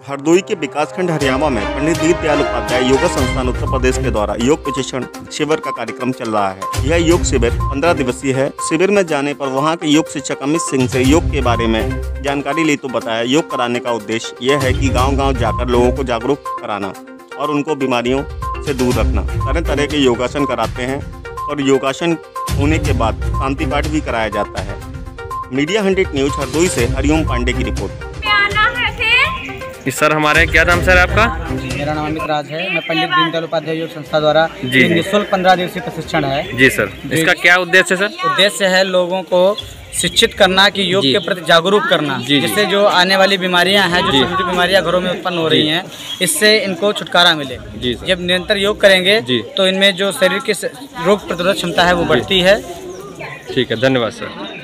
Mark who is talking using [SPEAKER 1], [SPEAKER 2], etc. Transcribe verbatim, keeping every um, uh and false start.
[SPEAKER 1] हरदोई के विकासखंड हरियाणा में पंडित दीनदयाल उपाध्याय योगा संस्थान उत्तर प्रदेश के द्वारा योग प्रशिक्षण शिविर का कार्यक्रम चल रहा है। यह योग शिविर पंद्रह दिवसीय है। शिविर में जाने पर वहां के योग शिक्षक अमित सिंह से योग के बारे में जानकारी ली तो बताया, योग कराने का उद्देश्य यह है कि गाँव-गाँव जाकर लोगों को जागरूक कराना और उनको बीमारियों से दूर रखना। तरह तरह के योगासन कराते हैं और योगासन होने के बाद शांति पाठ भी कराया जाता है। मीडिया हंड्रेड न्यूज हरदोई से हरिओम पांडे की रिपोर्ट।
[SPEAKER 2] सर हमारे क्या नाम सर आपका?
[SPEAKER 3] मेरा नाम अमित राज है। मैं पंडित दीनदयाल उपाध्याय योग संस्था द्वारा निःशुल्क पंद्रह दिवसीय प्रशिक्षण है।
[SPEAKER 2] जी सर, इसका क्या उद्देश्य है सर?
[SPEAKER 3] उद्देश्य है लोगों को शिक्षित करना कि योग के प्रति जागरूक करना, जिससे जो आने वाली बीमारियां हैं, जो छोटी छोटी बीमारियां घरों में उत्पन्न हो रही हैं, इससे इनको छुटकारा मिले। जब निरंतर योग करेंगे तो इनमें जो शरीर की रोग प्रतिरोधक क्षमता है वो बढ़ती है।
[SPEAKER 2] ठीक है, धन्यवाद सर।